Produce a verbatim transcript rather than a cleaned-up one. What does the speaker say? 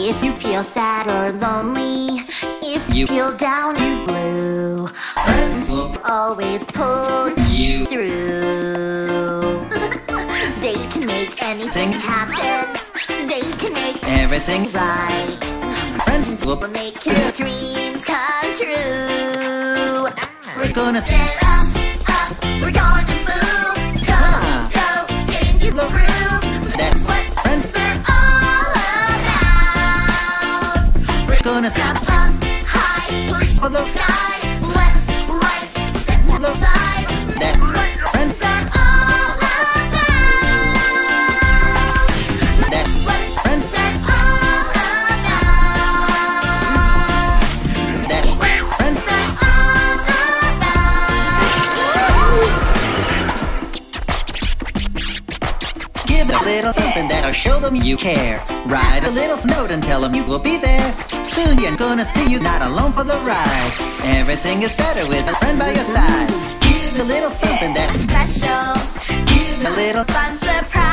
If you feel sad or lonely, if you feel down and blue, friends will always pull you through. They can make anything happen. They can make everything right. Friends will make your dreams come true. We're gonna stand up, up, we're going to move. Go, go, get into the room. That's what friends are all about. We're gonna step up high, reach for the sky. Left, right, step to the side. That's what friends are all about. That's what friends are all about. That's what friends are all about. Give a little something that'll show them you care. Write a little note and tell them you will be there. Soon you're gonna see you not alone for the ride. Everything is better with a friend by your side. Give a little something that's special. Give a little fun surprise.